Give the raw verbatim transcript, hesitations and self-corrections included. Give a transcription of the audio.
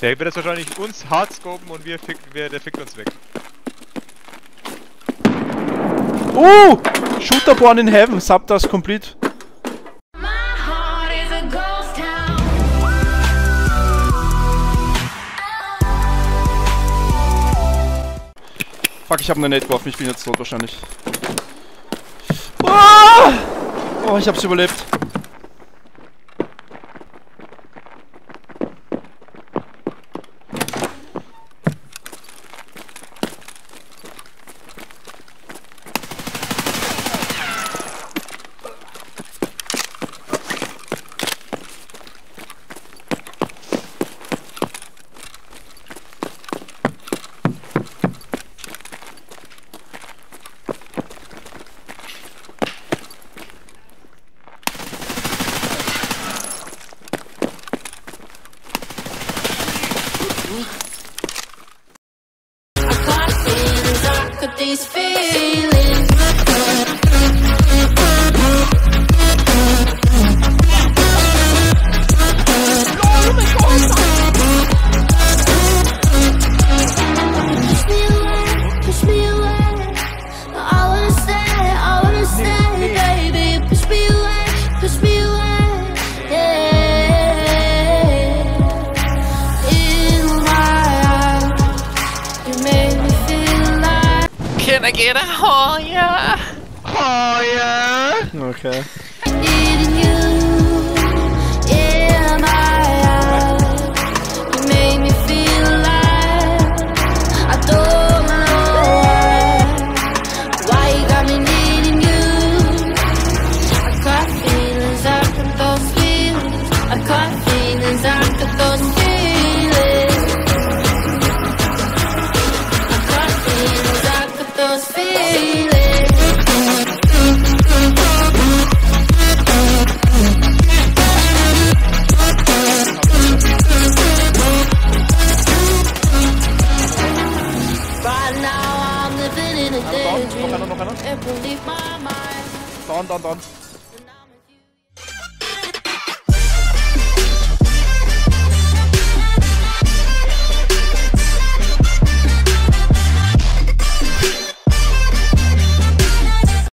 Der wird jetzt wahrscheinlich uns hart scopen und wir fick, wir, der fickt uns weg. Uh! Shooter born in heaven, Subtask complete. Fuck, ich hab eine Nate geworfen, ich bin jetzt tot wahrscheinlich. Oh, oh ich hab's überlebt. These feelings. Push me away, push me away. I wanna stay, I wanna stay, baby. Push me away, push me away. Yeah. In my eyes, you made me feel like. Can I get a higher? Higher! Okay. Needing you in my eyes, you made me feel like I don't know why. Why you got me needing you? I caught feelings, I got those feelings. I caught feelings, I got those feelings. I caught feelings, I got those feelings. Noch einer, noch einer. Down, down, down.